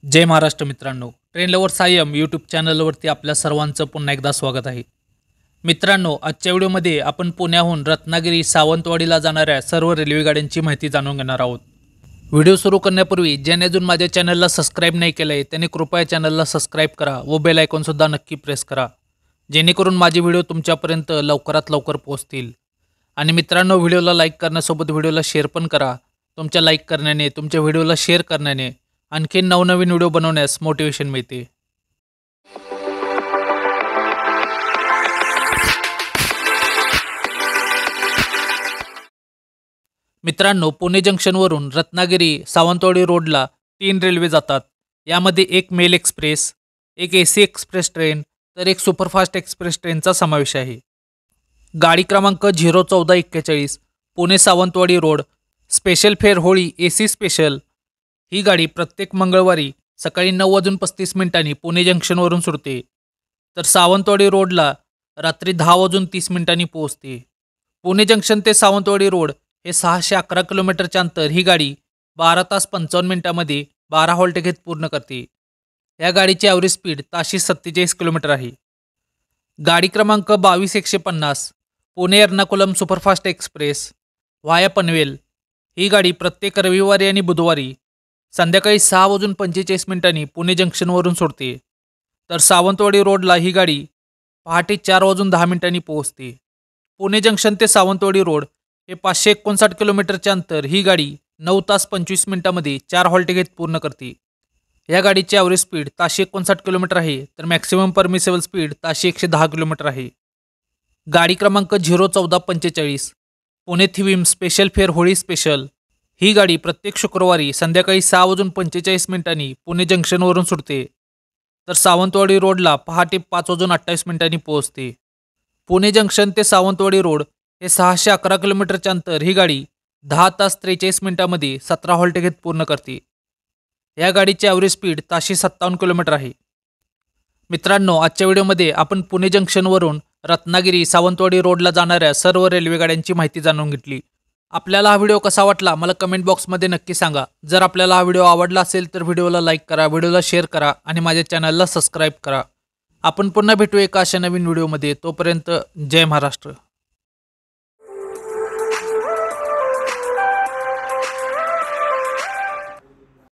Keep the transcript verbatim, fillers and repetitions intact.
जय महाराष्ट्र मित्रांनो, train lover Sayam YouTube चॅनलवरती आपल्या सर्वांचं पुन्हा एकदा स्वागत आहे. मित्रांनो, आजच्या व्हिडिओमध्ये आपण पुण्याहून रत्नागिरी सावंतवाडीला जाणाऱ्या सर्व रेल्वे गाड्यांची माहिती जाणून घेणार आहोत. व्हिडिओ सुरू करण्यापूर्वी ज्याने अजून माझ्या चॅनलला सबस्क्राईब नाही केलं आहे त्याने कृपया चॅनलला सबस्क्राईब करा व बेल आयकॉनसुद्धा नक्की प्रेस करा, जेणेकरून माझे व्हिडिओ तुमच्यापर्यंत लवकरात लवकर पोहोचतील. आणि मित्रांनो, व्हिडिओला लाईक करण्यासोबत व्हिडिओला शेअर पण करा. तुमच्या लाईक करण्याने, तुमच्या व्हिडिओला शेअर करण्याने आणखी नवनवीन व्हिडिओ बनवण्यास मोटिवेशन मिळते. मित्रांनो, पुणे जंक्शनवरून रत्नागिरी सावंतवाडी रोडला तीन रेल्वे जातात. यामध्ये एक मेल एक्सप्रेस, एक ए सी एक्सप्रेस ट्रेन तर एक सुपरफास्ट एक्सप्रेस ट्रेनचा समावेश आहे. गाडी क्रमांक झिरो चौदा एक्केचाळीस पुणे सावंतवाडी रोड स्पेशल फेर होळी ए सी स्पेशल ही गाडी प्रत्येक मंगळवारी सकाळी नऊ वाजून पस्तीस मिनिटांनी पुणे जंक्शनवरून सुटते, तर सावंतवाडी रोडला रात्री दहा वाजून तीस मिनिटांनी पोहोचते. पुणे जंक्शन ते सावंतवाडी रोड हे सहाशे अकरा किलोमीटरचे अंतर ही गाडी बारा तास पंचावन्न मिनिटांमध्ये बारा हॉल्ट घेत पूर्ण करते. या गाडीची ॲव्हरेज स्पीड ताशी सत्तेचाळीस किलोमीटर आहे. गाडी क्रमांक बावीस एकशे पन्नास Pune Ernakulam superfast express via Panvel ही गाडी प्रत्येक रविवारी आणि बुधवारी संध्याकाळी सहा वाजून पंचेचाळीस मिनिटांनी पुणे जंक्शनवरून सोडते, तर सावंतवाडी रोडला ही गाडी पहाटे चार वाजून दहा मिनिटांनी पोहोचते. पुणे जंक्शन ते सावंतवाडी रोड हे पाचशे एकोणसाठ किलोमीटरचे अंतर ही गाडी नऊ तास पंचवीस मिनिटांमध्ये चार हॉल्ट घेत पूर्ण करते. या गाडीची ॲव्हरेज स्पीड ताशी एकोणसाठ किलोमीटर आहे, तर मॅक्सिमम परमिसेबल स्पीड ताशी एकशे दहा किलोमीटर आहे. गाडी क्रमांक झिरो चौदा पंचेचाळीस पुणे थिविम स्पेशल फेर होळी स्पेशल ही गाडी प्रत्येक शुक्रवारी संध्याकाळी सहा वाजून पंचेचाळीस मिनिटांनी पुणे जंक्शनवरून सुटते, तर सावंतवाडी रोडला पहाटे पाच वाजून अठ्ठावीस मिनिटांनी पोहोचते. पुणे जंक्शन ते सावंतवाडी रोड हे सहाशे अकरा किलोमीटरचे अंतर ही गाडी दहा तास त्रेचाळीस मिनिटांमध्ये सतरा हॉल्ट घेत पूर्ण करते. या गाडीची ॲव्हरेज स्पीड ताशी सत्तावन्न किलोमीटर आहे. मित्रांनो, आजच्या व्हिडिओमध्ये आपण पुणे जंक्शनवरून रत्नागिरी सावंतवाडी रोडला जाणाऱ्या सर्व रेल्वे गाड्यांची माहिती जाणून घेतली. आपल्याला हा व्हिडिओ कसा वाटला मला कमेंट बॉक्समध्ये नक्की सांगा. जर आपल्याला हा व्हिडिओ आवडला असेल तर व्हिडिओला लाईक करा, व्हिडिओला शेअर करा आणि माझ्या चॅनलला सबस्क्राईब करा. आपण पुन्हा भेटू एका अशा नवीन व्हिडिओमध्ये. तोपर्यंत जय महाराष्ट्र.